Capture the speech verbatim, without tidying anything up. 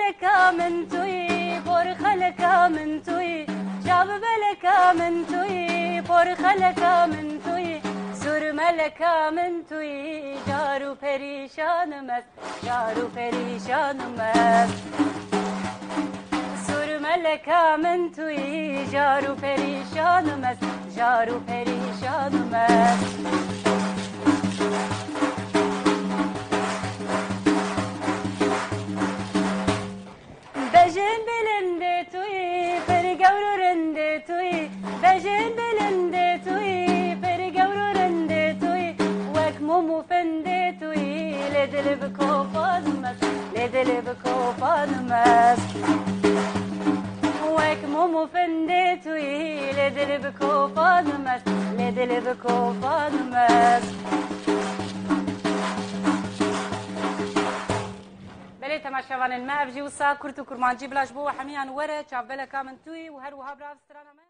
بلکا من توی پر خلکا من توی شاب بلکا من توی پر خلکا من توی سر ملکا من توی جارو پریشانم است جارو پریشانم است سر ملکا من توی جارو پریشانم است جارو پریشانم است بجن بلنده توی پر گورورنده توی بجن بلنده توی پر گورورنده توی وک مومو فنده توی لدل بکوفانم است لدل بکوفانم است وک مومو فنده توی لدل بکوفانم است لدل بکوفانم است بله تماشاوان ما افجي وصا كرتو كرمانجي بلاش بو حميان ورا شاف بلا كامن توي وهر وهاب راف سترانا